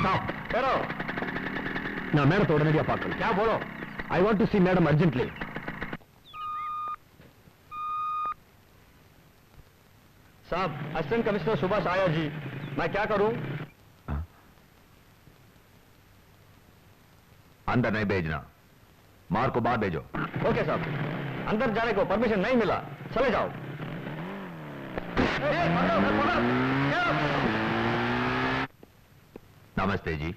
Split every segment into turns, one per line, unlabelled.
Stop. Hero. Now, madam, to ordinary apartment. Kya bolo? I want to see madam urgently. साहब, assistant commissioner Subhash आया जी, मैं क्या करूं?
अंदर नहीं भेजना, मार को बाहर भेजो।
ओके साहब, अंदर जाने को परमिशन नहीं मिला, चले जाओ।
नमस्ते जी।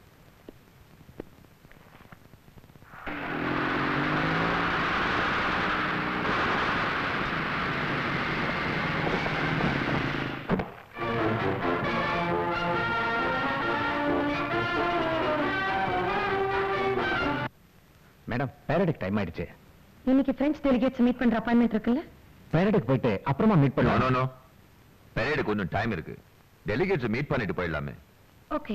மேடம், பேரடிக் டைம் ஆயிடுச்சு.
இன்னைக்கு பிரெஞ்ச் டெலிகேட்ஸ் மீட் பண்ற அப்பாயின்மெண்ட் இருக்குல்ல?
பேரடிக் போயிட்டு அப்புறமா மீட் பண்ணலாம்.
நோ நோ, பேரடிக் கொஞ்சம் டைம் இருக்கு. டெலிகேட்ஸ் மீட் பண்ணிட்டு போயிடலாமே.
ஓகே.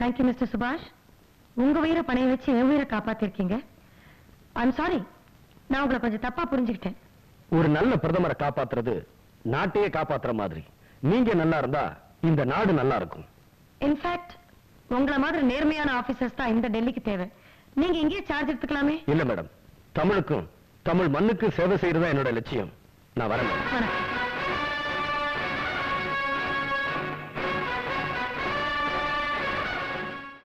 தேங்க்யூ மிஸ்டர் சுபாஷ். உங்க உயிரை பணைய வச்சு என் உயிரை காப்பாத்திருக்கீங்க. ஐம் சாரி, நான் உங்களை கொஞ்சம் தப்பா புரிஞ்சுக்கிட்டேன்.
ஒரு நல்ல பிரதமரை காப்பாத்துறது நாட்டையே காப்பாத்துற மாதிரி. நீங்க நல்லா இருந்தா இந்த நாடு நல்லா இருக்கும்.
இன்ஃபேக்ட் உங்களை மாதிரி நேர்மையான ஆபீசர்ஸ் தான் இந்த டெல்லிக்கு தேவை. நீங்க இங்கேயே சார்ஜ் எடுத்துக்கலாமே.
இல்ல மேடம், தமிழுக்கும் தமிழ் மண்ணுக்கு சேவை செய்யறதா என்னோட லட்சியம். நான் வரேன்.
வணக்கம்.